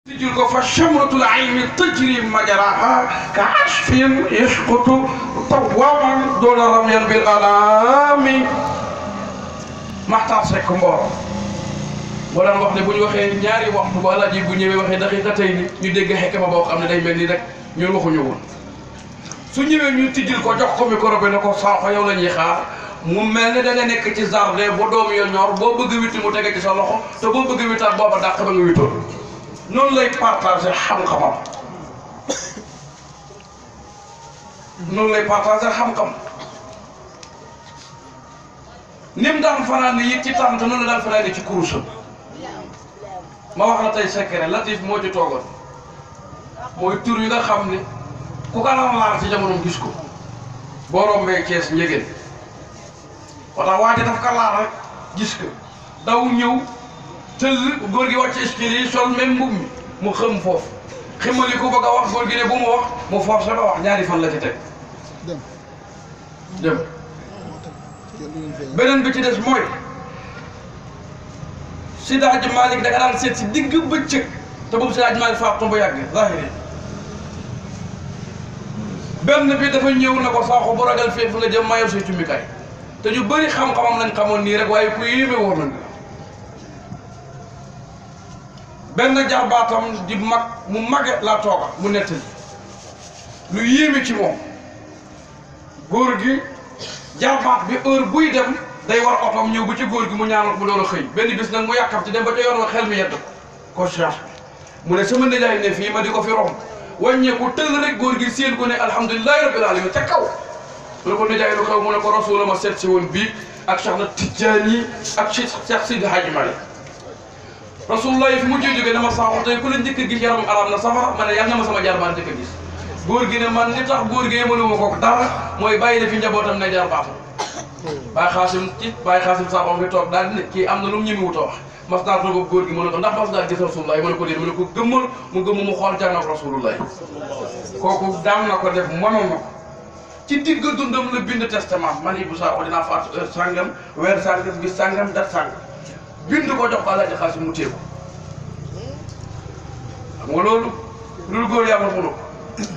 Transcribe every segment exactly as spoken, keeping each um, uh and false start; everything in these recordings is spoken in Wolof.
tijjul ko fa chamratul ayni tajri majaraha ka asfin yasqutu tawaman doona ramyan bil alami Maxtaar Sekk Mboro moo daan wax ne bu ñu waxee ñaari waxtu ba Alaaji bu ñëwee waxee daqiiqa tey ni ñu dégg xekk ma boo xam ne day mel ni rek ñun waxuñu woon su ñëwee ñu tijjil ko jox ko micro bi ne ko Sakho yow la ñuy xaar mu mel ni da nga nekk ci jardin ba doom yo ñor boo bëgg witti mu tege ci sa loxo te boo bëgg wittaat booba dàq ba nga wittoon noonu lay partagé xam-xamam noonu lay partagé xam-xam ni mu daan fanaan it ci tànt noonu la daan fanaan ci kurusam ma wax la tey secret Latif moo ci toogoon mooy tur yi nga xam ne ku ko daan laal ci jamonoom gis ko boo rombee Cees njëgeen wala waaja daf ka laal rek gis ko daw ñëw tëll góor gi wàcc escalier yi sol même mbubb mi mu xëm foofu ximali ko bëgg a wax góor gi ne bu mu wax mu forcé ba wax ñaari fan la ci teg dem dem beneen bi ci des mooy Seydi Hadji Malick da nga daan seet si digg bëccëg te boobu Seydi Hadji Malick faatu ba yàgg zahiri benn bi dafa ñëw na ko Sakho bu ragal fii fu nga jëm maa yor say cummikaay te ñu bëri xam-xamam lañ xamoon nii rek waaye ku yéeme woon nañ benn jarbaatam di mag mu mage laa tooga mu nettali lu yéeme ci moom góor gi jarbaat bi heure buy dem day war otom ñëw bu ci góor gi mu ñaanal mu doon a xëy benn bis nag mu yàkkam ci dem ba ca yoon wa xel mi yedd ko conscience bi mu ne sama nijaay ne fii ma di ko fi romb wàññeeku tëll rek góor gi séen ko ne alhamdulilahi rabbil alamin ca kaw mu ne ko nijaay lu xew mu ne ko rasul ma seet si woon bii ak Cheikh na Tijaani ak Cheikh Seydi Hadji Malick rasulullah fi mu jóge jóge dama Sakho tey ku la njëkk a gis yaram alam na safara ma ne yàlla na ma sama jarbaan njëkk a gis góor gi ne man li tax góor gi yemalu ma ko dara mooy bàyyi na fi njabootam ne jarbaatam Baye Xaasim ci Baye Xaasim Sakho fi toog daal di ne kii am na lu mu ñëmi wut a wax mas naa toog ak góor gi mu ne ko ndax mas ngaa gis rasulullah mu ne ko déet mu ne ko gëmmal mu gëmm mu xool jànn ak rasulullah kooku daan na ko def mënoon na ko ci digg dundam la bind testament man Ibou Sakho dinaa faatu heure sàngam weer sàngam bis sàngam dat sàngam bind ko jox ko Alaaji Xaasim mu téye ko xam nga loolu loolu góor yàlla mënu ko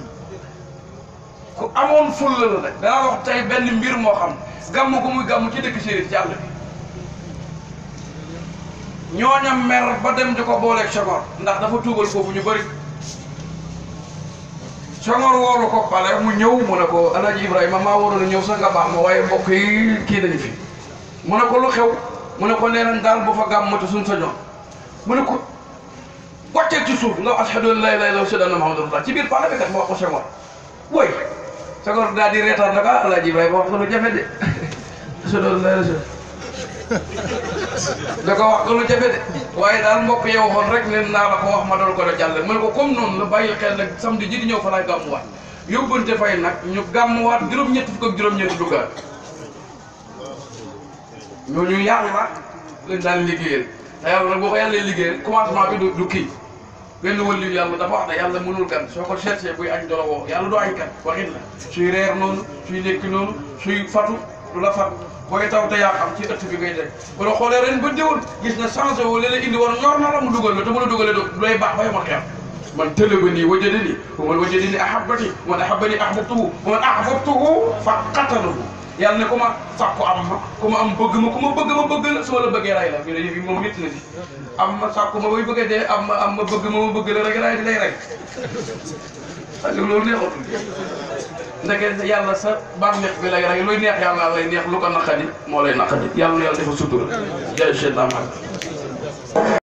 ku amoon fulla la nag danaa wax tey benn mbir moo xam gàmm gu muy gàmm ci dëkk séeréer ci àll bi ñooña mer ba dem di ko booleeg Senghor ndax dafa tuugal foofu ñu bëri Senghor woolu ko pale mu ñëw mu ne ko Alaaji Ibrahima maa waroon a ñëw sax nga baax ma waaye mbokk yi kii nañu fi mu ne ko lu xew mu ne ko nee nañ daal bu fa gàmmatu suñ sa ñoon mu ne ko wàccee ci suuf nga ashhadu an laa ilaaha illallaah wa ashhadu anna muhammadan rasulullah ci biir pale bi kat ma wax ko Senghor woy Senghor daal di reetaan naka Alaaji Ibrahima wax ko lu jafe de ashhadu an laa ilaaha da ko wax ko lu jafe de waaye daal mbokk yow waxoon rek ne naa la ko wax ma doon ko la jàlle mu ne ko comme noonu la bàyyi xel nag samedi ji di ñëw fa laay gàmmuwaat yóbbante fay nag ñu gàmmuwaat juróom-ñett fukk ak juróom-ñett duggaat ñooñu yàlla lañ daan liggéeyal te yàlla nag boo ko yàlla liggéeyal commencement bi du du kii benn wëllu yàlla dafa wax ne yàlla mënul gan soo ko cherché buy añ dolo woo yàlla du añ kat waxit la suy reer noonu suy nekk noonu suy fatu du la fat booy taw te yaa xam ci ëtt bi ngay teg bu la xoolee ren ba déwul gis na changé woo léeg-léeg indi woon ñor na la mu dugal la te mu la dugalee du lay baax ba yama xeex man tëlëba nii wajadani wa man wajadani ahabbani wa man ahabbani ahbabtuhu wa man ahbabtuhu fa qatalahu yàlla ne ku ma sàkku am ma ku ma am bëgg ma ku ma bëgg ma bëgg la su ma la bëggee ray la fi ne yëf yi moom métti na si am ma sàkku ma bay bëggee dee am ma am ma bëgg ma ma bëgg la rek ray di lay rey parce que loolu neexatul ndeke yàlla sa bànneex bi lay rey luy neex yàlla lay neex lu ko naqadi moo lay naqadi yàlla na yàlla dafa sutura jaay seet naa